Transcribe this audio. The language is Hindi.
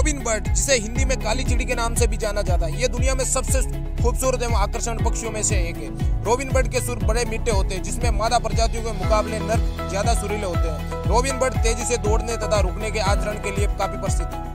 रोबिन बर्ड, जिसे हिंदी में काली चिड़ी के नाम से भी जाना जाता है, ये दुनिया में सबसे खूबसूरत एवं आकर्षण पक्षियों में से एक है। रोबिन बर्ड के सुर बड़े मीठे होते हैं, जिसमें मादा प्रजातियों के मुकाबले नर ज्यादा सुरीले होते हैं। रोबिन बर्ड तेजी से दौड़ने तथा रुकने के आचरण के लिए काफी प्रसिद्ध है।